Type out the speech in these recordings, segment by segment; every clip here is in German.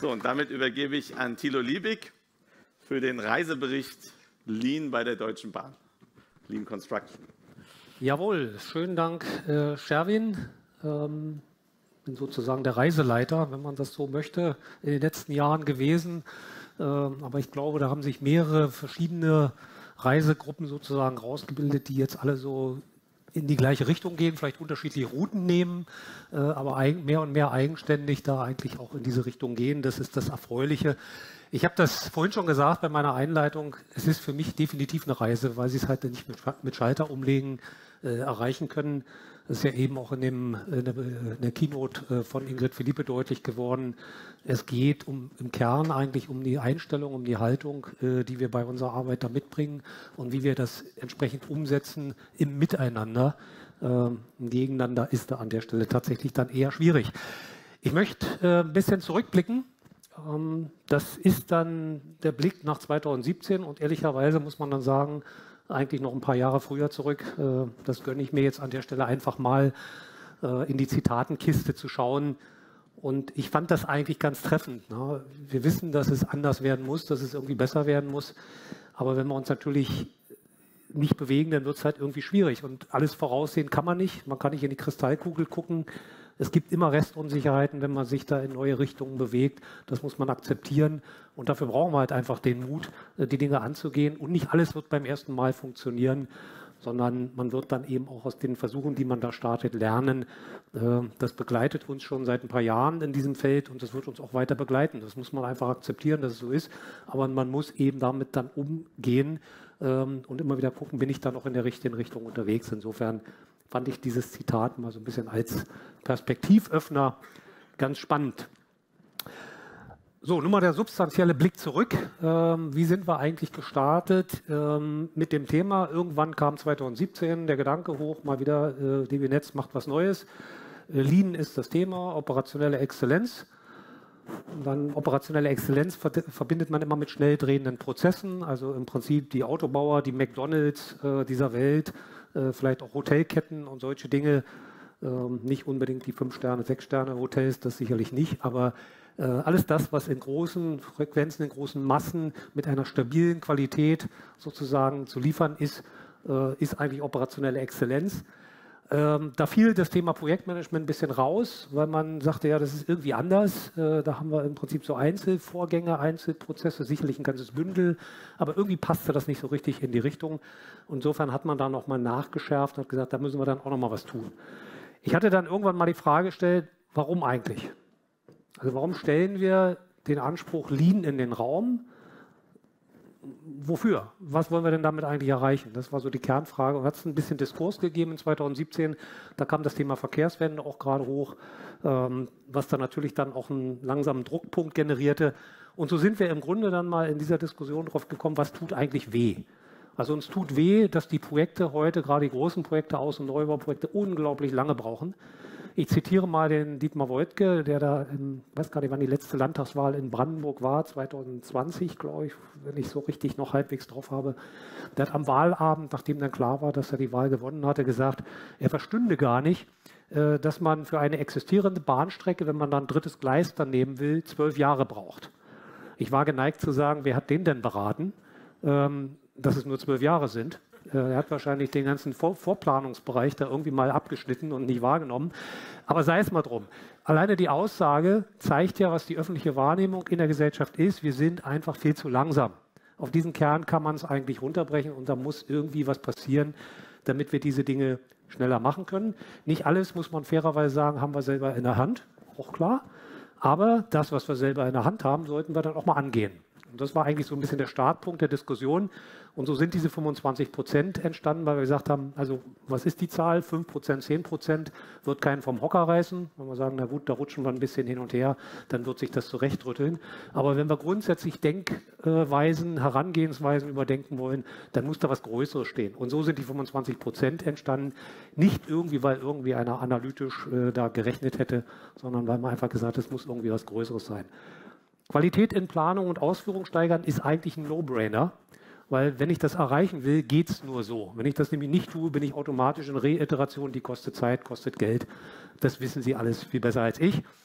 So, und damit übergebe ich an Thilo Liebig für den Reisebericht Lean bei der Deutschen Bahn. Lean Construction. Jawohl, schönen Dank, Sherwin. Bin sozusagen der Reiseleiter, wenn man das so möchte, in den letzten Jahren gewesen. Aber ich glaube, da haben sich mehrere verschiedene Reisegruppen sozusagen rausgebildet, die jetzt alle so in die gleiche Richtung gehen, vielleicht unterschiedliche Routen nehmen, aber mehr und mehr eigenständig da eigentlich auch in diese Richtung gehen. Das ist das Erfreuliche. Ich habe das vorhin schon gesagt bei meiner Einleitung, es ist für mich definitiv eine Reise, weil sie es halt nicht mit Schalter umlegen erreichen können. Das ist ja eben auch in der Keynote von Ingrid Philippe deutlich geworden. Es geht im Kern eigentlich um die Einstellung, um die Haltung, die wir bei unserer Arbeit da mitbringen und wie wir das entsprechend umsetzen im Miteinander. Gegeneinander ist da an der Stelle tatsächlich dann eher schwierig. Ich möchte ein bisschen zurückblicken. Das ist dann der Blick nach 2017 und ehrlicherweise muss man dann sagen, eigentlich noch ein paar Jahre früher zurück. Das gönne ich mir jetzt an der Stelle einfach mal in die Zitatenkiste zu schauen. Und ich fand das eigentlich ganz treffend. Ne? Wir wissen, dass es anders werden muss, dass es irgendwie besser werden muss. Aber wenn wir uns natürlich nicht bewegen, dann wird es halt irgendwie schwierig. Und alles voraussehen kann man nicht. Man kann nicht in die Kristallkugel gucken. Es gibt immer Restunsicherheiten, wenn man sich da in neue Richtungen bewegt. Das muss man akzeptieren. Und dafür brauchen wir halt einfach den Mut, die Dinge anzugehen. Und nicht alles wird beim ersten Mal funktionieren, sondern man wird dann eben auch aus den Versuchen, die man da startet, lernen. Das begleitet uns schon seit ein paar Jahren in diesem Feld und das wird uns auch weiter begleiten. Das muss man einfach akzeptieren, dass es so ist. Aber man muss eben damit dann umgehen und immer wieder gucken, bin ich da noch in der richtigen Richtung unterwegs. Insofern fand ich dieses Zitat mal so ein bisschen als Perspektivöffner ganz spannend. So, nun mal der substanzielle Blick zurück. Wie sind wir eigentlich gestartet mit dem Thema? Irgendwann kam 2017 der Gedanke hoch, mal wieder, DB Netz macht was Neues. Lean ist das Thema, operationelle Exzellenz. Und dann operationelle Exzellenz verbindet man immer mit schnell drehenden Prozessen, also im Prinzip die Autobauer, die McDonalds dieser Welt, vielleicht auch Hotelketten und solche Dinge. Nicht unbedingt die 5-Sterne-, 6-Sterne-Hotels, das sicherlich nicht, aber alles das, was in großen Frequenzen, in großen Massen mit einer stabilen Qualität sozusagen zu liefern ist, ist eigentlich operationelle Exzellenz. Da fiel das Thema Projektmanagement ein bisschen raus, weil man sagte, ja, das ist irgendwie anders. Da haben wir im Prinzip so Einzelvorgänge, Einzelprozesse, sicherlich ein ganzes Bündel, aber irgendwie passte das nicht so richtig in die Richtung. Insofern hat man da nochmal nachgeschärft und hat gesagt, da müssen wir dann auch nochmal was tun. Ich hatte dann irgendwann mal die Frage gestellt, warum eigentlich? Also warum stellen wir den Anspruch Lean in den Raum? Wofür? Was wollen wir denn damit eigentlich erreichen? Das war so die Kernfrage. Und hat es ein bisschen Diskurs gegeben in 2017. Da kam das Thema Verkehrswende auch gerade hoch, was dann natürlich dann auch einen langsamen Druckpunkt generierte. Und so sind wir im Grunde dann mal in dieser Diskussion drauf gekommen, was tut eigentlich weh? Also uns tut weh, dass die Projekte heute, gerade die großen Projekte, Aus- und Neubauprojekte, unglaublich lange brauchen. Ich zitiere mal den Dietmar Woidke, der da, ich weiß gar nicht, wann die letzte Landtagswahl in Brandenburg war, 2020, glaube ich, wenn ich so richtig noch halbwegs drauf habe. Der hat am Wahlabend, nachdem dann klar war, dass er die Wahl gewonnen hatte, gesagt, er verstünde gar nicht, dass man für eine existierende Bahnstrecke, wenn man dann ein drittes Gleis dann nehmen will, 12 Jahre braucht. Ich war geneigt zu sagen, wer hat den denn beraten, dass es nur 12 Jahre sind. Er hat wahrscheinlich den ganzen Vorplanungsbereich da irgendwie mal abgeschnitten und nicht wahrgenommen. Aber sei es mal drum. Alleine die Aussage zeigt ja, was die öffentliche Wahrnehmung in der Gesellschaft ist. Wir sind einfach viel zu langsam. Auf diesen Kern kann man es eigentlich runterbrechen und da muss irgendwie was passieren, damit wir diese Dinge schneller machen können. Nicht alles, muss man fairerweise sagen, haben wir selber in der Hand, auch klar. Aber das, was wir selber in der Hand haben, sollten wir dann auch mal angehen. Und das war eigentlich so ein bisschen der Startpunkt der Diskussion. Und so sind diese 25% entstanden, weil wir gesagt haben, also was ist die Zahl? 5%, 10% wird keinen vom Hocker reißen. Wenn wir sagen, na gut, da rutschen wir ein bisschen hin und her, dann wird sich das zurechtrütteln. Aber wenn wir grundsätzlich Denkweisen, Herangehensweisen überdenken wollen, dann muss da was Größeres stehen. Und so sind die 25% entstanden. Nicht irgendwie, weil irgendwie einer analytisch da gerechnet hätte, sondern weil man einfach gesagt hat, es muss irgendwie was Größeres sein. Qualität in Planung und Ausführung steigern ist eigentlich ein No-Brainer, weil wenn ich das erreichen will, geht es nur so. Wenn ich das nämlich nicht tue, bin ich automatisch in Reiteration, die kostet Zeit, kostet Geld. Das wissen Sie alles viel besser als ich.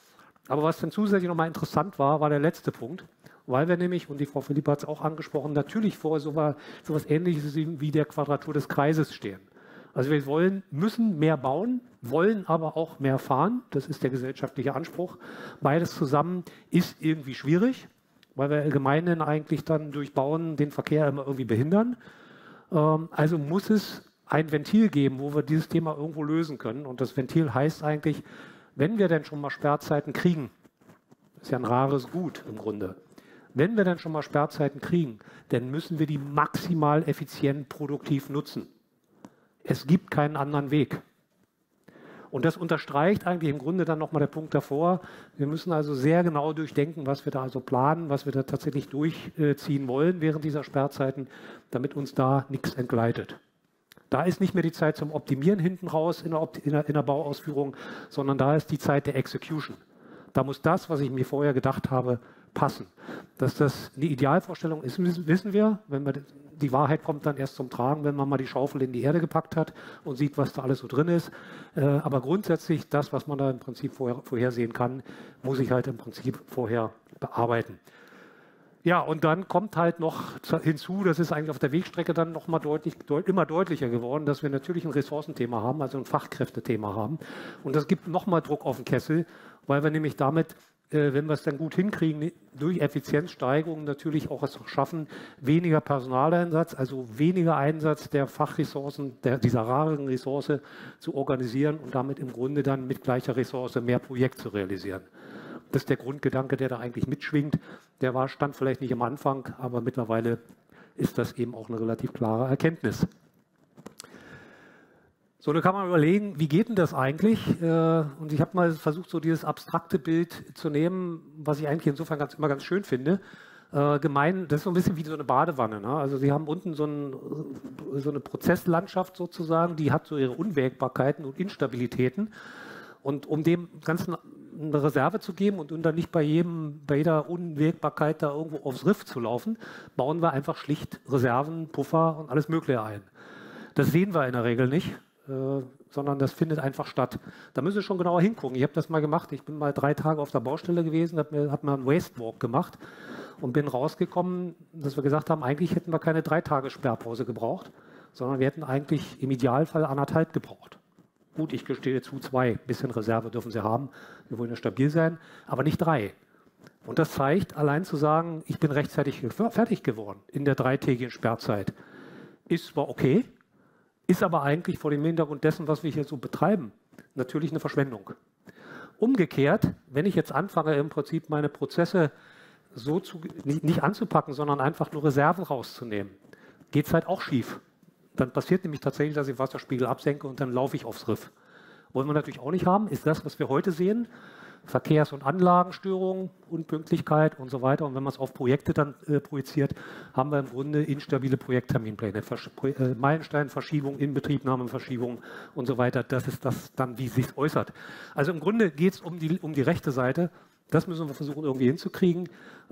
Aber was dann zusätzlich nochmal interessant war, war der letzte Punkt, weil wir nämlich, und die Frau Philipp hat es auch angesprochen, natürlich vor so etwas Ähnliches wie der Quadratur des Kreises stehen. Also wir müssen mehr bauen, wollen aber auch mehr fahren. Das ist der gesellschaftliche Anspruch. Beides zusammen ist irgendwie schwierig, weil wir gemeinhin eigentlich dann durch Bauen den Verkehr immer irgendwie behindern. Also muss es ein Ventil geben, wo wir dieses Thema irgendwo lösen können. Und das Ventil heißt eigentlich, wenn wir denn schon mal Sperrzeiten kriegen, ist ja ein rares Gut im Grunde, wenn wir dann schon mal Sperrzeiten kriegen, dann müssen wir die maximal effizient produktiv nutzen. Es gibt keinen anderen Weg. Und das unterstreicht eigentlich im Grunde dann nochmal der Punkt davor. Wir müssen also sehr genau durchdenken, was wir da also planen, was wir da tatsächlich durchziehen wollen während dieser Sperrzeiten, damit uns da nichts entgleitet. Da ist nicht mehr die Zeit zum Optimieren hinten raus in der Bauausführung, sondern da ist die Zeit der Execution. Da muss das, was ich mir vorher gedacht habe, passen. Dass das eine Idealvorstellung ist, wissen wir. Die Wahrheit kommt dann erst zum Tragen, wenn man mal die Schaufel in die Erde gepackt hat und sieht, was da alles so drin ist. Aber grundsätzlich, das, was man da im Prinzip vorhersehen kann, muss ich halt im Prinzip vorher bearbeiten. Ja, und dann kommt halt noch hinzu, das ist eigentlich auf der Wegstrecke dann noch mal immer deutlicher geworden, dass wir natürlich ein Ressourcenthema haben, also ein Fachkräftethema haben. Und das gibt noch mal Druck auf den Kessel, weil wir nämlich damit, wenn wir es dann gut hinkriegen, durch Effizienzsteigerung natürlich auch es schaffen, weniger Personaleinsatz, also weniger Einsatz der Fachressourcen, dieser raren Ressource zu organisieren und damit im Grunde dann mit gleicher Ressource mehr Projekt zu realisieren. Das ist der Grundgedanke, der da eigentlich mitschwingt. Der stand vielleicht nicht am Anfang, aber mittlerweile ist das eben auch eine relativ klare Erkenntnis. So, da kann man überlegen, wie geht denn das eigentlich? Und ich habe mal versucht, so dieses abstrakte Bild zu nehmen, was ich eigentlich insofern immer ganz schön finde. Das ist so ein bisschen wie so eine Badewanne. Ne? Also Sie haben unten so eine Prozesslandschaft sozusagen, die hat so ihre Unwägbarkeiten und Instabilitäten. Und um dem Ganzen eine Reserve zu geben und dann nicht bei jeder Unwägbarkeit da irgendwo aufs Riff zu laufen, bauen wir einfach schlicht Reserven, Puffer und alles Mögliche ein. Das sehen wir in der Regel nicht, sondern das findet einfach statt. Da müssen wir schon genauer hingucken. Ich habe das mal gemacht. Ich bin mal 3 Tage auf der Baustelle gewesen, habe mal einen Waste Walk gemacht und bin rausgekommen, dass wir gesagt haben, eigentlich hätten wir keine 3 Tage Sperrpause gebraucht, sondern wir hätten eigentlich im Idealfall 1,5 gebraucht. Gut, ich gestehe zu 2, bisschen Reserve dürfen Sie haben, wir wollen ja stabil sein, aber nicht 3. Und das zeigt, allein zu sagen, ich bin rechtzeitig fertig geworden in der 3-tägigen Sperrzeit, ist zwar okay, ist aber eigentlich vor dem Hintergrund dessen, was wir hier so betreiben, natürlich eine Verschwendung. Umgekehrt, wenn ich jetzt anfange, im Prinzip meine Prozesse so nicht anzupacken, sondern einfach nur Reserven rauszunehmen, geht es halt auch schief. Dann passiert nämlich tatsächlich, dass ich den Wasserspiegel absenke und dann laufe ich aufs Riff. Wollen wir natürlich auch nicht haben, ist das, was wir heute sehen, Verkehrs- und Anlagenstörungen, Unpünktlichkeit und so weiter. Und wenn man es auf Projekte dann projiziert, haben wir im Grunde instabile Projektterminpläne, Meilensteinverschiebung, Inbetriebnahmeverschiebung und so weiter. Das ist das dann, wie es sich äußert. Also im Grunde geht es um die rechte Seite. Das müssen wir versuchen irgendwie hinzukriegen.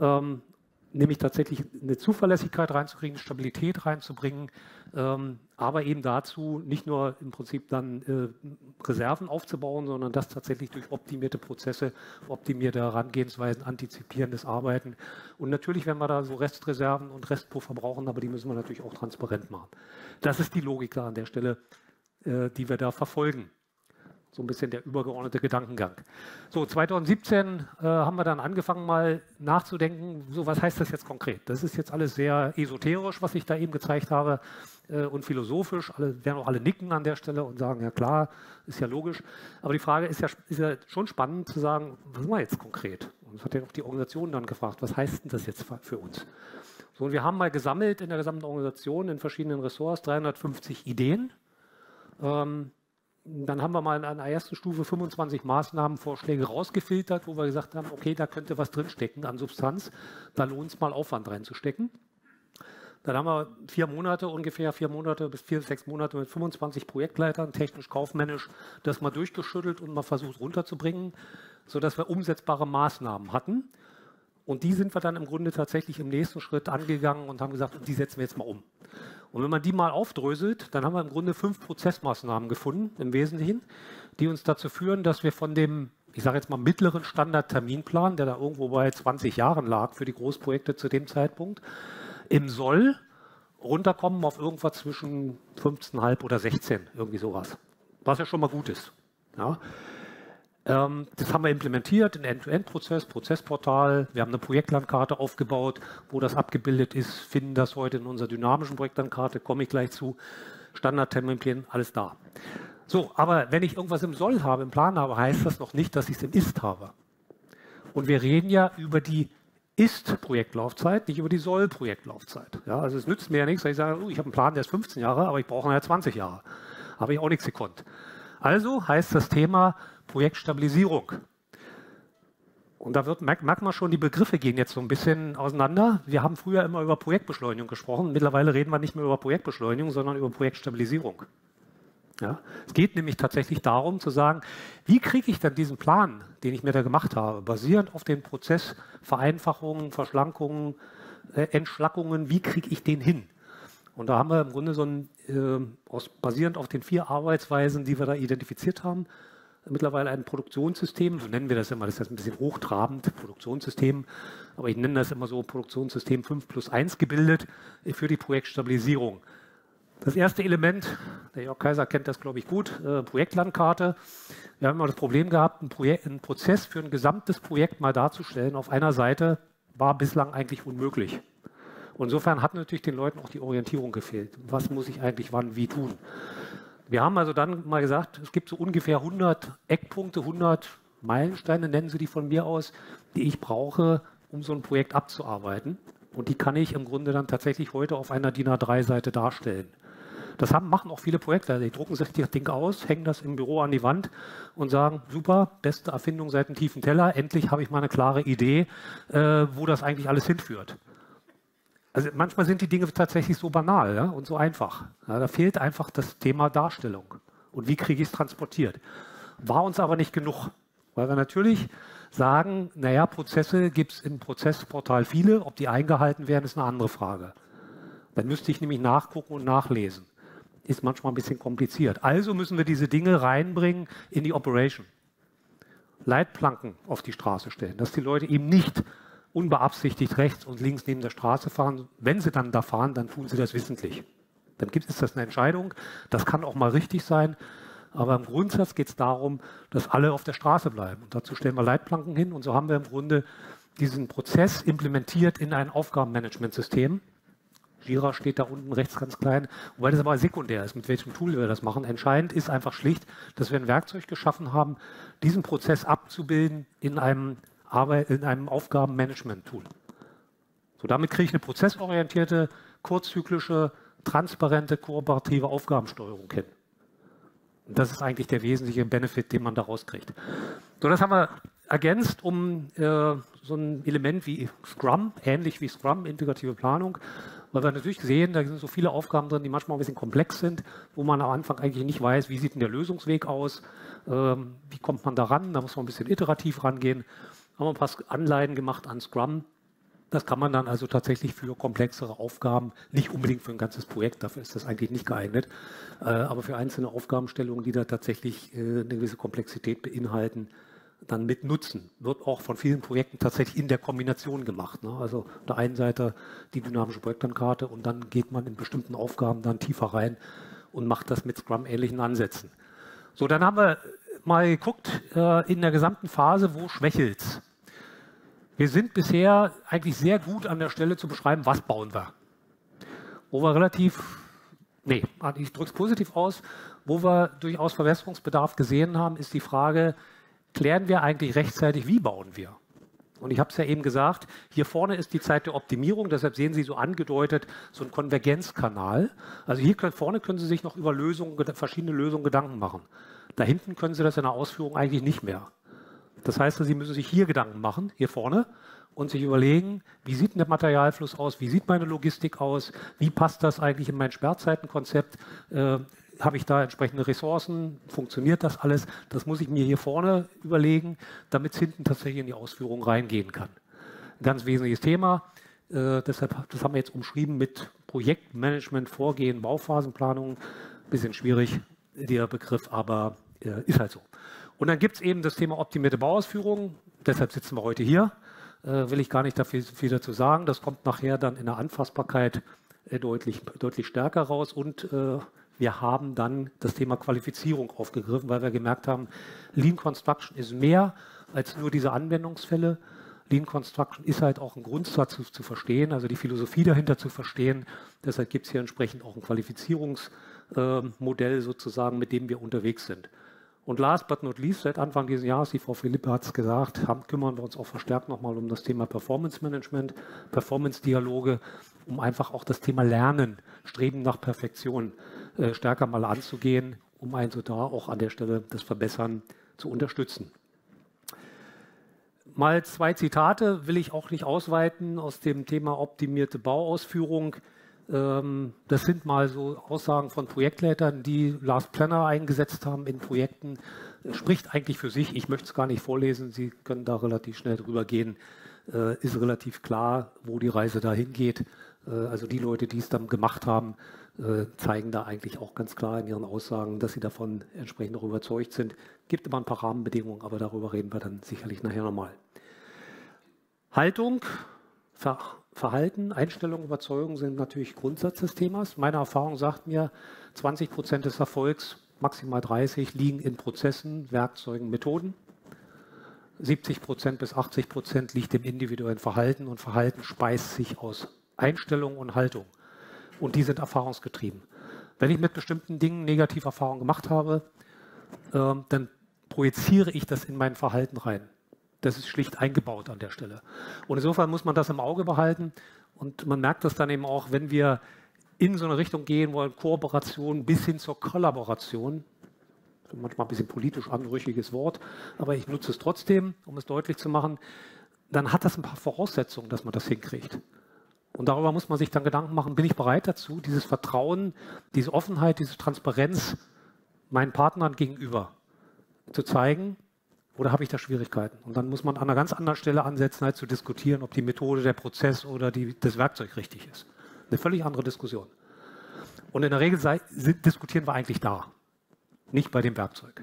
Nämlich tatsächlich eine Zuverlässigkeit reinzukriegen, Stabilität reinzubringen, aber eben dazu nicht nur im Prinzip dann Reserven aufzubauen, sondern das tatsächlich durch optimierte Prozesse, optimierte Herangehensweisen, antizipierendes Arbeiten. Und natürlich, wenn wir da so Restreserven und Restpuffer brauchen, aber die müssen wir natürlich auch transparent machen. Das ist die Logik da an der Stelle, die wir da verfolgen. So ein bisschen der übergeordnete Gedankengang. So, 2017 haben wir dann angefangen mal nachzudenken, so was heißt das jetzt konkret? Das ist jetzt alles sehr esoterisch, was ich da eben gezeigt habe und philosophisch. Werden auch alle nicken an der Stelle und sagen, ja klar, ist ja logisch. Aber die Frage ist ja schon spannend zu sagen, was machen wir jetzt konkret? Und das hat ja auch die Organisation dann gefragt, was heißt denn das jetzt für uns? So, und wir haben mal gesammelt in der gesamten Organisation in verschiedenen Ressorts 350 Ideen. Dann haben wir mal in einer ersten Stufe 25 Maßnahmenvorschläge rausgefiltert, wo wir gesagt haben, okay, da könnte was drinstecken an Substanz, da lohnt es mal Aufwand reinzustecken. Dann haben wir ungefähr 4 Monate bis 4, 6 Monate mit 25 Projektleitern, technisch-kaufmännisch, das mal durchgeschüttelt und mal versucht runterzubringen, sodass wir umsetzbare Maßnahmen hatten. Und die sind wir dann im Grunde tatsächlich im nächsten Schritt angegangen und haben gesagt, die setzen wir jetzt mal um. Und wenn man die mal aufdröselt, dann haben wir im Grunde 5 Prozessmaßnahmen gefunden, im Wesentlichen, die uns dazu führen, dass wir von dem ich sage jetzt mal, mittleren Standardterminplan, der da irgendwo bei 20 Jahren lag für die Großprojekte zu dem Zeitpunkt, im Soll runterkommen auf irgendwas zwischen 15,5 oder 16, irgendwie sowas. Was ja schon mal gut ist. Ja. Das haben wir implementiert, einen End-to-End-Prozess, Prozessportal. Wir haben eine Projektlandkarte aufgebaut, wo das abgebildet ist, finden das heute in unserer dynamischen Projektlandkarte, komme ich gleich zu. Standardterminpläne, alles da. So, aber wenn ich irgendwas im Soll habe, im Plan habe, heißt das noch nicht, dass ich es im Ist habe. Und wir reden ja über die Ist-Projektlaufzeit, nicht über die Soll-Projektlaufzeit. Ja, also es nützt mir ja nichts, wenn ich sage, ich habe einen Plan, der ist 15 Jahre, aber ich brauche nachher 20 Jahre. Habe ich auch nichts gekonnt. Also heißt das Thema Projektstabilisierung. Und da merkt man schon, die Begriffe gehen jetzt so ein bisschen auseinander. Wir haben früher immer über Projektbeschleunigung gesprochen. Mittlerweile reden wir nicht mehr über Projektbeschleunigung, sondern über Projektstabilisierung. Ja? Es geht nämlich tatsächlich darum zu sagen, wie kriege ich denn diesen Plan, den ich mir da gemacht habe, basierend auf den Prozessvereinfachungen, Verschlankungen, Entschlackungen, wie kriege ich den hin? Und da haben wir im Grunde so ein, basierend auf den 4 Arbeitsweisen, die wir da identifiziert haben, mittlerweile ein Produktionssystem, so nennen wir das immer, das ist jetzt ein bisschen hochtrabend, Produktionssystem, aber ich nenne das immer so Produktionssystem 5+1 gebildet für die Projektstabilisierung. Das erste Element, der Jörg Kaiser kennt das, glaube ich, gut, Projektlandkarte. Wir haben immer das Problem gehabt, einen Prozess für ein gesamtes Projekt mal darzustellen auf einer Seite war bislang eigentlich unmöglich. Insofern hat natürlich den Leuten auch die Orientierung gefehlt. Was muss ich eigentlich wann, wie tun? Wir haben also dann mal gesagt, es gibt so ungefähr 100 Eckpunkte, 100 Meilensteine, nennen Sie die von mir aus, die ich brauche, um so ein Projekt abzuarbeiten. Und die kann ich im Grunde dann tatsächlich heute auf einer DIN A3-Seite darstellen. Das machen auch viele Projekte. Die drucken sich das Ding aus, hängen das im Büro an die Wand und sagen, super, beste Erfindung seit dem tiefen Teller, endlich habe ich mal eine klare Idee, wo das eigentlich alles hinführt. Also manchmal sind die Dinge tatsächlich so banal, ja, und so einfach. Ja, da fehlt einfach das Thema Darstellung. Und wie kriege ich es transportiert? War uns aber nicht genug, weil wir natürlich sagen, naja, Prozesse gibt es im Prozessportal viele, ob die eingehalten werden, ist eine andere Frage. Dann müsste ich nämlich nachgucken und nachlesen. Ist manchmal ein bisschen kompliziert. Also müssen wir diese Dinge reinbringen in die Operation. Leitplanken auf die Straße stellen, dass die Leute eben nicht unbeabsichtigt rechts und links neben der Straße fahren. Wenn sie dann da fahren, dann tun sie das wissentlich. Dann ist das eine Entscheidung. Das kann auch mal richtig sein. Aber im Grundsatz geht es darum, dass alle auf der Straße bleiben. Und dazu stellen wir Leitplanken hin. Und so haben wir im Grunde diesen Prozess implementiert in ein Aufgabenmanagementsystem. Jira steht da unten rechts ganz klein, wobei das aber sekundär ist, mit welchem Tool wir das machen. Entscheidend ist einfach schlicht, dass wir ein Werkzeug geschaffen haben, diesen Prozess abzubilden in einem Aufgabenmanagement-Tool. So, damit kriege ich eine prozessorientierte, kurzzyklische, transparente, kooperative Aufgabensteuerung hin. Und das ist eigentlich der wesentliche Benefit, den man daraus kriegt. So, das haben wir ergänzt um so ein Element wie Scrum, ähnlich wie Scrum, integrative Planung, weil wir natürlich sehen, da sind so viele Aufgaben drin, die manchmal ein bisschen komplex sind, wo man am Anfang eigentlich nicht weiß, wie sieht denn der Lösungsweg aus, wie kommt man da ran, da muss man ein bisschen iterativ rangehen. Haben wir ein paar Anleihen gemacht an Scrum. Das kann man dann also tatsächlich für komplexere Aufgaben, nicht unbedingt für ein ganzes Projekt, dafür ist das eigentlich nicht geeignet, aber für einzelne Aufgabenstellungen, die da tatsächlich eine gewisse Komplexität beinhalten, dann mit nutzen. Wird auch von vielen Projekten tatsächlich in der Kombination gemacht. Ne? Also auf der einen Seite die dynamische Projektlandkarte und dann geht man in bestimmten Aufgaben dann tiefer rein und macht das mit Scrum-ähnlichen Ansätzen. So, dann haben wir mal geguckt in der gesamten Phase, wo schwächelt es. Wir sind bisher eigentlich sehr gut an der Stelle zu beschreiben, was bauen wir. Wo wir ich drücke es positiv aus, wo wir durchaus Verbesserungsbedarf gesehen haben, ist die Frage, klären wir eigentlich rechtzeitig, wie bauen wir? Und ich habe es ja eben gesagt, hier vorne ist die Zeit der Optimierung, deshalb sehen Sie so angedeutet so einen Konvergenzkanal. Also hier vorne können Sie sich noch über verschiedene Lösungen Gedanken machen. Da hinten können Sie das in der Ausführung eigentlich nicht mehr. Das heißt, Sie müssen sich hier Gedanken machen, hier vorne, und sich überlegen, wie sieht denn der Materialfluss aus, wie sieht meine Logistik aus, wie passt das eigentlich in mein Sperrzeitenkonzept, habe ich da entsprechende Ressourcen, funktioniert das alles, das muss ich mir hier vorne überlegen, damit es hinten tatsächlich in die Ausführung reingehen kann. Ein ganz wesentliches Thema, deshalb, das haben wir jetzt umschrieben mit Projektmanagement, Vorgehen, Bauphasenplanung, bisschen schwierig, der Begriff, aber ist halt so. Und dann gibt es eben das Thema optimierte Bauausführung. Deshalb sitzen wir heute hier. Will ich gar nicht dafür viel dazu sagen. Das kommt nachher dann in der Anfassbarkeit deutlich stärker raus. Und wir haben dann das Thema Qualifizierung aufgegriffen, weil wir gemerkt haben, Lean Construction ist mehr als nur diese Anwendungsfälle. Lean Construction ist halt auch ein Grundsatz zu verstehen, also die Philosophie dahinter zu verstehen. Deshalb gibt es hier entsprechend auch ein Qualifizierungsmodell sozusagen, mit dem wir unterwegs sind. Und last but not least, seit Anfang dieses Jahres, die Frau Philippe hat es gesagt, kümmern wir uns auch verstärkt nochmal um das Thema Performance Management, Performance-Dialoge, um einfach auch das Thema Lernen, Streben nach Perfektion stärker mal anzugehen, um also da auch an der Stelle das Verbessern zu unterstützen. Mal 2 Zitate will ich auch nicht ausweiten aus dem Thema optimierte Bauausführung. Das sind mal so Aussagen von Projektleitern, die Last Planner eingesetzt haben in Projekten. Spricht eigentlich für sich. Ich möchte es gar nicht vorlesen. Sie können da relativ schnell drüber gehen. Ist relativ klar, wo die Reise dahin geht. Also die Leute, die es dann gemacht haben, zeigen da eigentlich auch ganz klar in ihren Aussagen, dass sie davon entsprechend auch überzeugt sind. Gibt immer ein paar Rahmenbedingungen, aber darüber reden wir dann sicherlich nachher nochmal. Haltung, Verhalten, Einstellung, Überzeugung sind natürlich Grundsatz des Themas. Meine Erfahrung sagt mir, 20% des Erfolgs, maximal 30%, liegen in Prozessen, Werkzeugen, Methoden. 70% bis 80% liegt im individuellen Verhalten und Verhalten speist sich aus Einstellung und Haltung. Und die sind erfahrungsgetrieben. Wenn ich mit bestimmten Dingen Negativerfahrungen gemacht habe, dann projiziere ich das in mein Verhalten rein. Das ist schlicht eingebaut an der Stelle. Und insofern muss man das im Auge behalten. Und man merkt das dann eben auch, wenn wir in so eine Richtung gehen wollen, Kooperation bis hin zur Kollaboration. Manchmal ein bisschen politisch anrüchiges Wort, aber ich nutze es trotzdem, um es deutlich zu machen. Dann hat das ein paar Voraussetzungen, dass man das hinkriegt. Und darüber muss man sich dann Gedanken machen, bin ich bereit dazu, dieses Vertrauen, diese Offenheit, diese Transparenz meinen Partnern gegenüber zu zeigen, oder habe ich da Schwierigkeiten? Und dann muss man an einer ganz anderen Stelle ansetzen, halt zu diskutieren, ob die Methode, der Prozess oder das Werkzeug richtig ist. Eine völlig andere Diskussion. Und in der Regel diskutieren wir eigentlich da, nicht bei dem Werkzeug.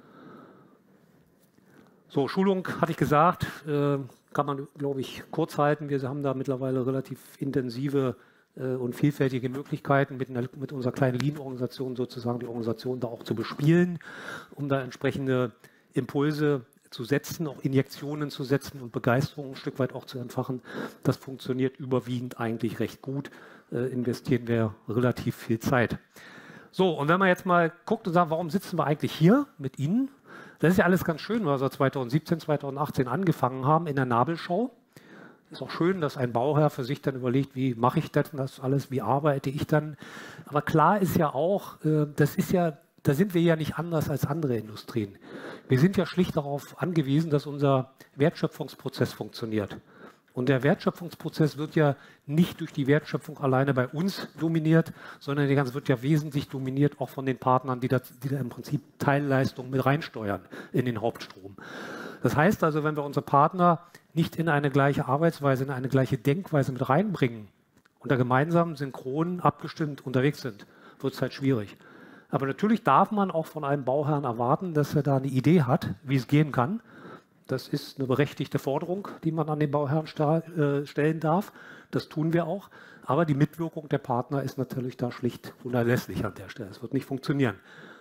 So, Schulung hatte ich gesagt, kann man, glaube ich, kurz halten. Wir haben da mittlerweile relativ intensive und vielfältige Möglichkeiten, mit unserer kleinen Lean-Organisation sozusagen die Organisation da auch zu bespielen, um da entsprechende Impulse zu setzen, auch Injektionen zu setzen und Begeisterung ein Stück weit auch zu entfachen. Das funktioniert überwiegend eigentlich recht gut. Investieren wir relativ viel Zeit. So, und wenn man jetzt mal guckt und sagt, warum sitzen wir eigentlich hier mit Ihnen? Das ist ja alles ganz schön, weil wir 2017, 2018 angefangen haben in der Nabelschau. Ist auch schön, dass ein Bauherr für sich dann überlegt, wie mache ich das alles, wie arbeite ich dann. Aber klar ist ja auch, da sind wir ja nicht anders als andere Industrien. Wir sind ja schlicht darauf angewiesen, dass unser Wertschöpfungsprozess funktioniert. Und der Wertschöpfungsprozess wird ja nicht durch die Wertschöpfung alleine bei uns dominiert, sondern der ganze wird ja wesentlich dominiert auch von den Partnern, die da im Prinzip Teilleistungen mit reinsteuern in den Hauptstrom. Das heißt also, wenn wir unsere Partner nicht in eine gleiche Arbeitsweise, in eine gleiche Denkweise mit reinbringen und da gemeinsam synchron abgestimmt unterwegs sind, wird es halt schwierig. Aber natürlich darf man auch von einem Bauherrn erwarten, dass er da eine Idee hat, wie es gehen kann. Das ist eine berechtigte Forderung, die man an den Bauherrn stellen darf. Das tun wir auch. Aber die Mitwirkung der Partner ist natürlich da schlicht unerlässlich an der Stelle. Es wird nicht funktionieren.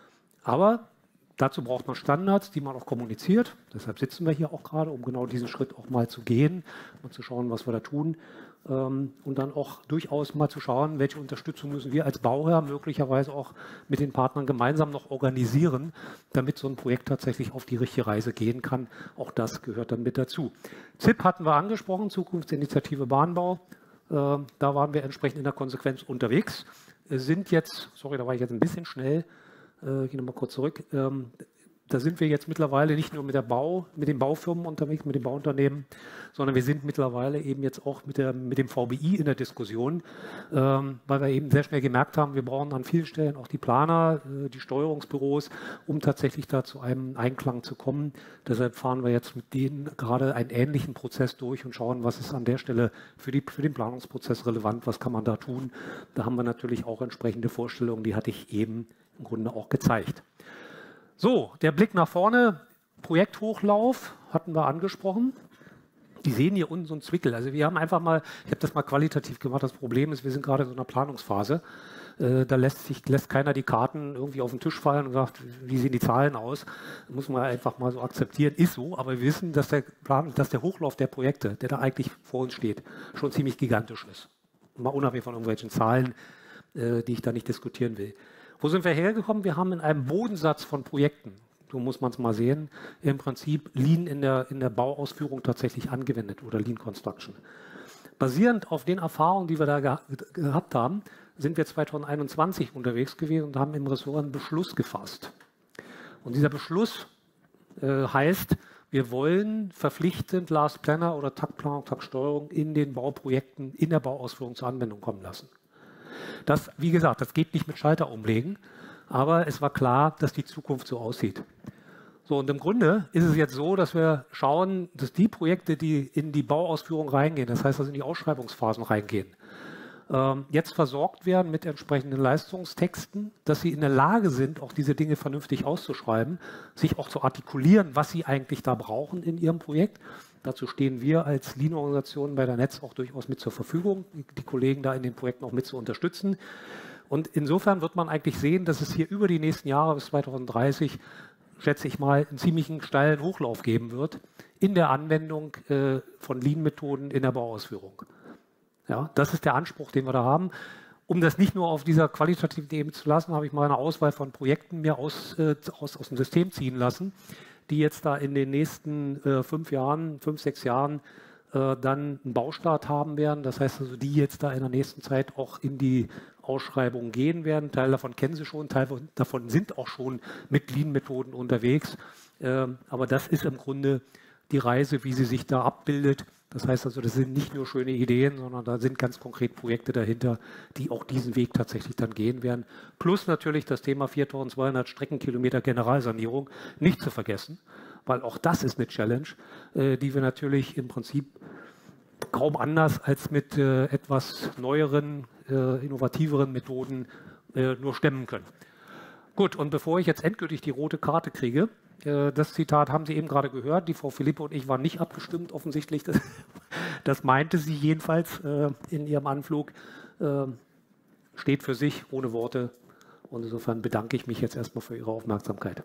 Aber dazu braucht man Standards, die man auch kommuniziert. Deshalb sitzen wir hier auch gerade, um genau diesen Schritt auch mal zu gehen und zu schauen, was wir da tun. Und dann auch durchaus mal zu schauen, welche Unterstützung müssen wir als Bauherr möglicherweise auch mit den Partnern gemeinsam noch organisieren, damit so ein Projekt tatsächlich auf die richtige Reise gehen kann. Auch das gehört dann mit dazu. ZIP hatten wir angesprochen, Zukunftsinitiative Bahnbau. Da waren wir entsprechend in der Konsequenz unterwegs. Sind jetzt, sorry, da war ich jetzt ein bisschen schnell, ich gehe nochmal kurz zurück. Da sind wir jetzt mittlerweile nicht nur mit den Baufirmen unterwegs, mit den Bauunternehmen, sondern wir sind mittlerweile eben jetzt auch mit dem VBI in der Diskussion, weil wir eben sehr schnell gemerkt haben, wir brauchen an vielen Stellen auch die Planer, die Steuerungsbüros, um tatsächlich da zu einem Einklang zu kommen. Deshalb fahren wir jetzt mit denen gerade einen ähnlichen Prozess durch und schauen, was ist an der Stelle für den Planungsprozess relevant, was kann man da tun. Da haben wir natürlich auch entsprechende Vorstellungen, die hatte ich eben im Grunde auch gezeigt. So, der Blick nach vorne. Projekthochlauf hatten wir angesprochen. Die sehen hier unten so einen Zwickel. Also wir haben einfach mal, ich habe das mal qualitativ gemacht. Das Problem ist, wir sind gerade in so einer Planungsphase. Da lässt keiner die Karten irgendwie auf den Tisch fallen und sagt, wie sehen die Zahlen aus. Das muss man einfach mal so akzeptieren. Ist so, aber wir wissen, dass der Hochlauf der Projekte, der da eigentlich vor uns steht, schon ziemlich gigantisch ist. Mal unabhängig von irgendwelchen Zahlen, die ich da nicht diskutieren will. Wo sind wir hergekommen? Wir haben in einem Bodensatz von Projekten, so muss man es mal sehen, im Prinzip Lean in der Bauausführung tatsächlich angewendet oder Lean Construction. Basierend auf den Erfahrungen, die wir da gehabt haben, sind wir 2021 unterwegs gewesen und haben im Ressort einen Beschluss gefasst. Und dieser Beschluss heißt, wir wollen verpflichtend Last Planner oder Taktplanung, Taktsteuerung in den Bauprojekten, in der Bauausführung zur Anwendung kommen lassen. Das, wie gesagt, das geht nicht mit Schalter umlegen, aber es war klar, dass die Zukunft so aussieht. So, und im Grunde ist es jetzt so, dass wir schauen, dass die Projekte, die in die Bauausführung reingehen, das heißt, dass in die Ausschreibungsphasen reingehen, jetzt versorgt werden mit entsprechenden Leistungstexten, dass sie in der Lage sind, auch diese Dinge vernünftig auszuschreiben, sich auch zu artikulieren, was sie eigentlich da brauchen in ihrem Projekt. Dazu stehen wir als Lean-Organisation bei der Netz auch durchaus mit zur Verfügung, die Kollegen da in den Projekten auch mit zu unterstützen. Und insofern wird man eigentlich sehen, dass es hier über die nächsten Jahre bis 2030, schätze ich mal, einen ziemlichen steilen Hochlauf geben wird in der Anwendung von Lean-Methoden in der Bauausführung. Ja, das ist der Anspruch, den wir da haben. Um das nicht nur auf dieser qualitativen Ebene zu lassen, habe ich mal eine Auswahl von Projekten mir aus dem System ziehen lassen, die jetzt da in den nächsten 5, 6 Jahren dann einen Baustart haben werden. Das heißt also, die jetzt da in der nächsten Zeit auch in die Ausschreibung gehen werden. Teile davon kennen Sie schon, Teile davon sind auch schon mit Lean-Methoden unterwegs. Aber das ist im Grunde die Reise, wie sie sich da abbildet. Das heißt also, das sind nicht nur schöne Ideen, sondern da sind ganz konkret Projekte dahinter, die auch diesen Weg tatsächlich dann gehen werden. Plus natürlich das Thema 4.200 Streckenkilometer Generalsanierung nicht zu vergessen, weil auch das ist eine Challenge, die wir natürlich im Prinzip kaum anders als mit etwas neueren, innovativeren Methoden nur stemmen können. Gut, und bevor ich jetzt endgültig die rote Karte kriege, das Zitat haben Sie eben gerade gehört, die Frau Philippe und ich waren nicht abgestimmt, offensichtlich. Das meinte sie jedenfalls in ihrem Anflug. Steht für sich, ohne Worte. Und insofern bedanke ich mich jetzt erstmal für Ihre Aufmerksamkeit.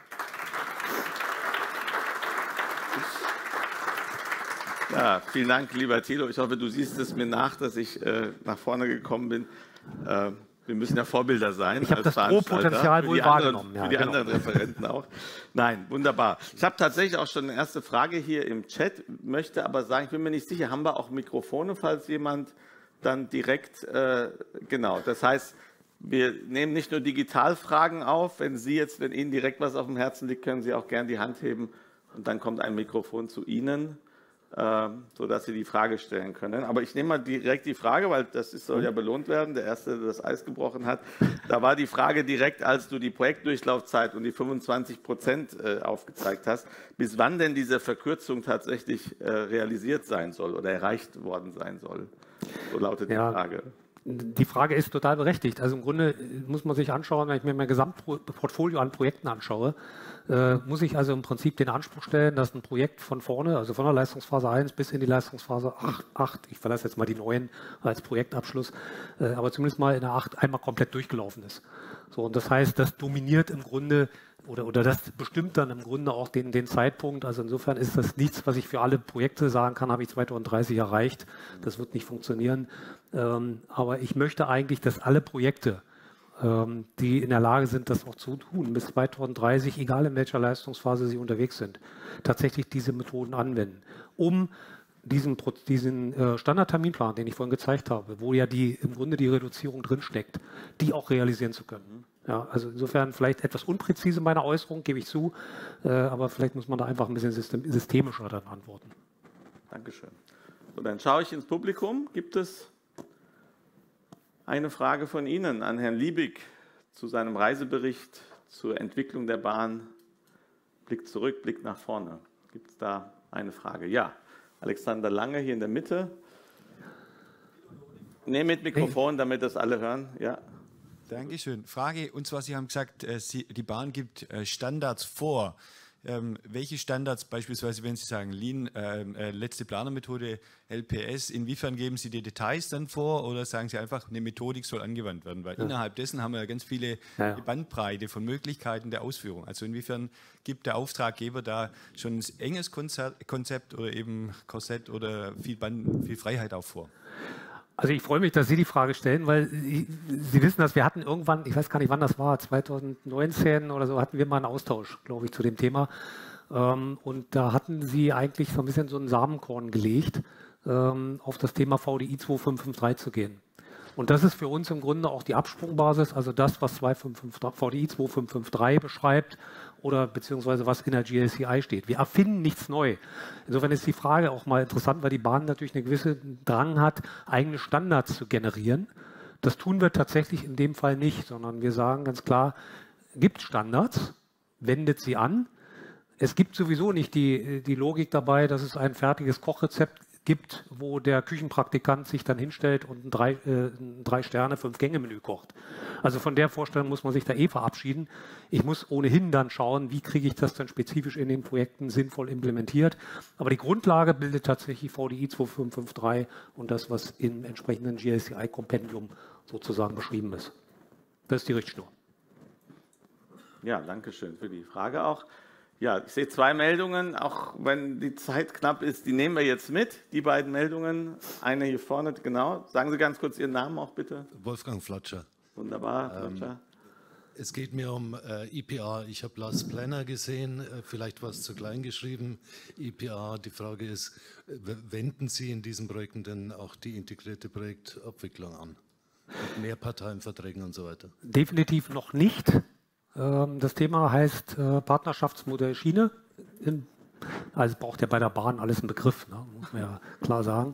Ja, vielen Dank, lieber Thilo. Ich hoffe, du siehst es mir nach, dass ich nach vorne gekommen bin. Wir müssen ja Vorbilder sein. Ich habe das Pro-Potenzial wohl wahrgenommen. Für die anderen Referenten auch. Nein, wunderbar. Ich habe tatsächlich auch schon eine erste Frage hier im Chat, möchte aber sagen, ich bin mir nicht sicher, haben wir auch Mikrofone, falls jemand dann direkt, genau, das heißt, wir nehmen nicht nur Digitalfragen auf, wenn Ihnen direkt was auf dem Herzen liegt, können Sie auch gern die Hand heben und dann kommt ein Mikrofon zu Ihnen, sodass Sie die Frage stellen können. Aber ich nehme mal direkt die Frage, weil soll ja belohnt werden, der Erste, der das Eis gebrochen hat. Da war die Frage direkt, als du die Projektdurchlaufzeit und die 25% aufgezeigt hast, bis wann denn diese Verkürzung tatsächlich realisiert sein soll oder erreicht worden sein soll. So lautet die Frage. Die Frage ist total berechtigt. Also im Grunde muss man sich anschauen, wenn ich mir mein Gesamtportfolio an Projekten anschaue, muss ich also im Prinzip den Anspruch stellen, dass ein Projekt von vorne, also von der Leistungsphase 1 bis in die Leistungsphase 8, ich verlasse jetzt mal die 9 als Projektabschluss, aber zumindest mal in der 8 einmal komplett durchgelaufen ist. So, und das heißt, das dominiert im Grunde oder das bestimmt dann im Grunde auch den Zeitpunkt. Also insofern ist das nichts, was ich für alle Projekte sagen kann, habe ich 2030 erreicht. Das wird nicht funktionieren. Aber ich möchte eigentlich, dass alle Projekte, die in der Lage sind, das auch zu tun, bis 2030, egal in welcher Leistungsphase sie unterwegs sind, tatsächlich diese Methoden anwenden, um diesen Standardterminplan, den ich vorhin gezeigt habe, wo ja im Grunde die Reduzierung drinsteckt, die auch realisieren zu können. Ja, also insofern vielleicht etwas unpräzise meine Äußerung, gebe ich zu, aber vielleicht muss man da einfach ein bisschen systemischer dann antworten. Dankeschön. So, dann schaue ich ins Publikum. Gibt es eine Frage von Ihnen an Herrn Liebig zu seinem Reisebericht, zur Entwicklung der Bahn? Blick zurück, Blick nach vorne. Gibt es da eine Frage? Ja, Alexander Lange hier in der Mitte. Nehmen mit Mikrofon, damit das alle hören. Ja. Dankeschön. Frage, und zwar, Sie haben gesagt, die Bahn gibt Standards vor. welche Standards beispielsweise, wenn Sie sagen Lean, letzte Planermethode, LPS, inwiefern geben Sie die Details dann vor oder sagen Sie einfach, eine Methodik soll angewandt werden? Weil innerhalb dessen haben wir ja ganz viele Bandbreite von Möglichkeiten der Ausführung. Also inwiefern gibt der Auftraggeber da schon ein enges Konzept oder eben Korsett oder viel Freiheit auch vor? Also ich freue mich, dass Sie die Frage stellen, weil Sie wissen, dass wir hatten irgendwann, ich weiß gar nicht, wann das war, 2019 oder so, hatten wir mal einen Austausch, glaube ich, zu dem Thema. Und da hatten Sie eigentlich so ein bisschen so einen Samenkorn gelegt, auf das Thema VDI 2553 zu gehen. Und das ist für uns im Grunde auch die Absprungbasis, also das, was VDI 2553 beschreibt oder beziehungsweise was in der GLCI steht. Wir erfinden nichts neu. Insofern ist die Frage auch mal interessant, weil die Bahn natürlich einen gewissen Drang hat, eigene Standards zu generieren. Das tun wir tatsächlich in dem Fall nicht, sondern wir sagen ganz klar, gibt Standards, wendet sie an. Es gibt sowieso nicht die Logik dabei, dass es ein fertiges Kochrezept gibt, wo der Küchenpraktikant sich dann hinstellt und ein 3-Sterne, 5-Gänge-Menü kocht. Also von der Vorstellung muss man sich da verabschieden. Ich muss ohnehin dann schauen, wie kriege ich das dann spezifisch in den Projekten sinnvoll implementiert. Aber die Grundlage bildet tatsächlich VDI 2553 und das, was im entsprechenden GLCI-Kompendium sozusagen beschrieben ist. Das ist die Richtschnur. Ja, danke schön für die Frage auch. Ja, ich sehe 2 Meldungen, auch wenn die Zeit knapp ist, die nehmen wir jetzt mit, die beiden Meldungen. Eine hier vorne, genau. Sagen Sie ganz kurz Ihren Namen auch bitte. Wolfgang Flatscher. Wunderbar, Flatscher. Es geht mir um IPA. Ich habe Last Planner gesehen, vielleicht was zu klein geschrieben. IPA, die Frage ist, wenden Sie in diesen Projekten denn auch die integrierte Projektabwicklung an? Mit Mehrparteienverträgen und so weiter? Definitiv noch nicht. Das Thema heißt Partnerschaftsmodell Schiene. Also braucht ja bei der Bahn alles einen Begriff, ne? Muss man ja klar sagen.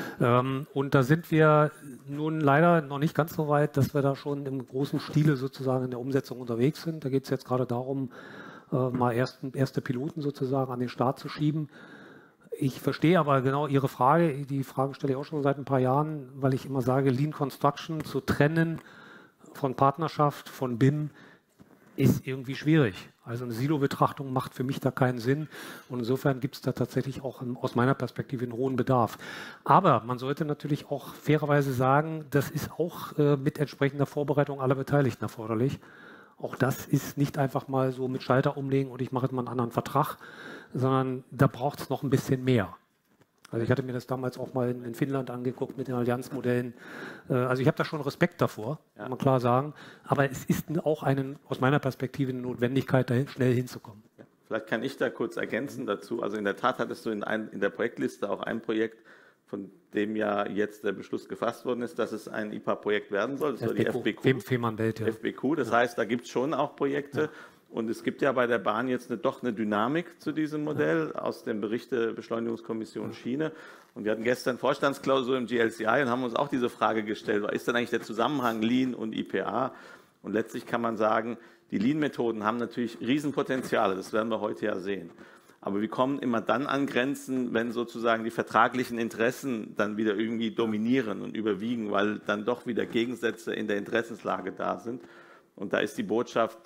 Und da sind wir nun leider noch nicht ganz so weit, dass wir da schon im großen Stile sozusagen in der Umsetzung unterwegs sind. Da geht es jetzt gerade darum, mal erste Piloten sozusagen an den Start zu schieben. Ich verstehe aber genau Ihre Frage. Die Frage stelle ich auch schon seit ein paar Jahren, weil ich immer sage, Lean Construction zu trennen von Partnerschaft, von BIM, ist irgendwie schwierig. Also eine Silo-Betrachtung macht für mich da keinen Sinn. Und insofern gibt es da tatsächlich auch aus meiner Perspektive einen hohen Bedarf. Aber man sollte natürlich auch fairerweise sagen, das ist auch mit entsprechender Vorbereitung aller Beteiligten erforderlich. Auch das ist nicht einfach mal so mit Schalter umlegen und ich mache jetzt mal einen anderen Vertrag, sondern da braucht es noch ein bisschen mehr. Also ich hatte mir das damals auch mal in Finnland angeguckt mit den Allianzmodellen. Also ich habe da schon Respekt davor, kann man klar sagen. Aber es ist auch aus meiner Perspektive eine Notwendigkeit, da schnell hinzukommen. Ja, vielleicht kann ich da kurz ergänzen dazu. Also in der Tat hattest du in der Projektliste auch ein Projekt, von dem ja jetzt der Beschluss gefasst worden ist, dass es ein IPA-Projekt werden soll. Das soll die FBQ. Fehmarnbelt, ja. FBQ, das heißt, da gibt es schon auch Projekte. Ja. Und es gibt ja bei der Bahn jetzt doch eine Dynamik zu diesem Modell aus dem Bericht der Beschleunigungskommission Schiene. Und wir hatten gestern Vorstandsklausur im GLCI und haben uns auch diese Frage gestellt, was ist denn eigentlich der Zusammenhang Lean und IPA? Und letztlich kann man sagen, die Lean-Methoden haben natürlich Riesenpotenziale, das werden wir heute ja sehen. Aber wir kommen immer dann an Grenzen, wenn sozusagen die vertraglichen Interessen dann wieder irgendwie dominieren und überwiegen, weil dann doch wieder Gegensätze in der Interessenslage da sind. Und da ist die Botschaft,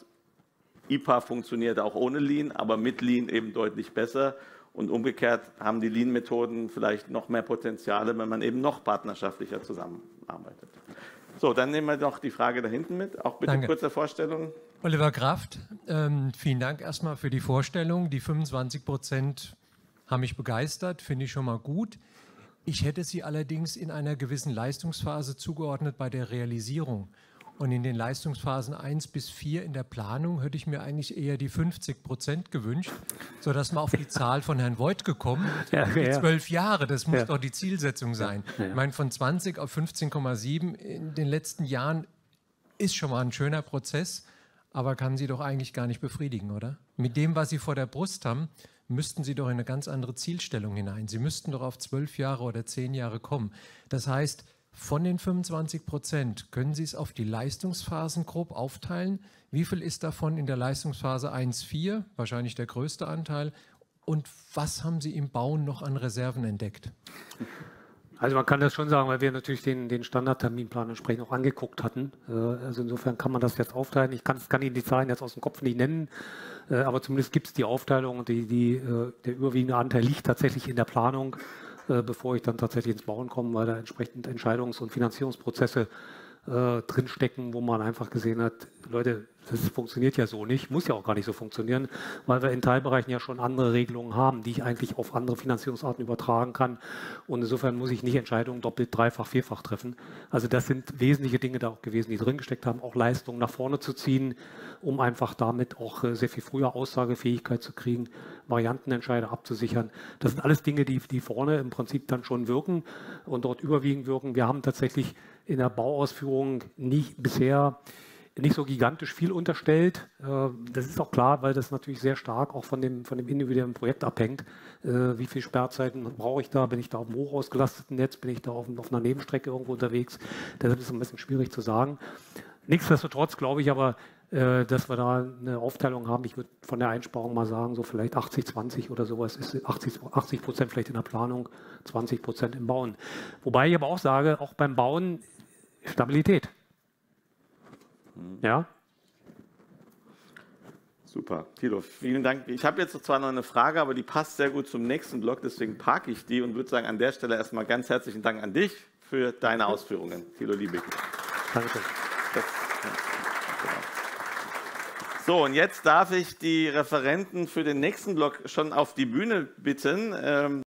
IPA funktioniert auch ohne Lean, aber mit Lean eben deutlich besser. Und umgekehrt haben die Lean-Methoden vielleicht noch mehr Potenziale, wenn man eben noch partnerschaftlicher zusammenarbeitet. So, dann nehmen wir noch die Frage da hinten mit. Auch bitte kurze Vorstellung. Oliver Kraft, vielen Dank erstmal für die Vorstellung. Die 25% haben mich begeistert, finde ich schon mal gut. Ich hätte sie allerdings in einer gewissen Leistungsphase zugeordnet bei der Realisierung. Und in den Leistungsphasen 1 bis 4 in der Planung hätte ich mir eigentlich eher die 50% gewünscht, sodass man auf die Zahl von Herrn Voigt gekommen, die 12 Jahre, das muss doch die Zielsetzung sein. Ich meine, von 20 auf 15,7 in den letzten Jahren ist schon mal ein schöner Prozess, aber kann Sie doch eigentlich gar nicht befriedigen, oder? Mit dem, was Sie vor der Brust haben, müssten Sie doch in eine ganz andere Zielstellung hinein. Sie müssten doch auf 12 Jahre oder 10 Jahre kommen. Das heißt, von den 25% können Sie es auf die Leistungsphasen grob aufteilen. Wie viel ist davon in der Leistungsphase 1,4? Wahrscheinlich der größte Anteil. Und was haben Sie im Bauen noch an Reserven entdeckt? Also man kann das schon sagen, weil wir natürlich den Standardterminplan entsprechend auch angeguckt hatten. Also insofern kann man das jetzt aufteilen. Ich kann Ihnen die Zahlen jetzt aus dem Kopf nicht nennen, aber zumindest gibt es die Aufteilung und der überwiegende Anteil liegt tatsächlich in der Planung, bevor ich dann tatsächlich ins Bauen komme, weil da entsprechend Entscheidungs- und Finanzierungsprozesse drinstecken, wo man einfach gesehen hat, Leute, das funktioniert ja so nicht, muss ja auch gar nicht so funktionieren, weil wir in Teilbereichen ja schon andere Regelungen haben, die ich eigentlich auf andere Finanzierungsarten übertragen kann. Und insofern muss ich nicht Entscheidungen doppelt, dreifach, vierfach treffen. Also das sind wesentliche Dinge da auch gewesen, die drin gesteckt haben, auch Leistungen nach vorne zu ziehen, um einfach damit auch sehr viel früher Aussagefähigkeit zu kriegen, Variantenentscheide abzusichern. Das sind alles Dinge, die vorne im Prinzip dann schon wirken und dort überwiegend wirken. Wir haben tatsächlich in der Bauausführung bisher nicht so gigantisch viel unterstellt. Das ist auch klar, weil das natürlich sehr stark auch von dem individuellen Projekt abhängt. Wie viele Sperrzeiten brauche ich da? Bin ich da auf dem hoch ausgelasteten Netz? Bin ich da auf einer Nebenstrecke irgendwo unterwegs? Deshalb ist es ein bisschen schwierig zu sagen. Nichtsdestotrotz glaube ich aber, dass wir da eine Aufteilung haben. Ich würde von der Einsparung mal sagen, so vielleicht 80-20 oder sowas. Ist 80% vielleicht in der Planung, 20% im Bauen. Wobei ich aber auch sage, auch beim Bauen Stabilität. Ja? Super, Thilo, vielen Dank. Ich habe jetzt zwar noch eine Frage, aber die passt sehr gut zum nächsten Block, deswegen parke ich die und würde sagen, an der Stelle erstmal ganz herzlichen Dank an dich für deine Ausführungen, Thilo Liebig. Danke. So, und jetzt darf ich die Referenten für den nächsten Block schon auf die Bühne bitten.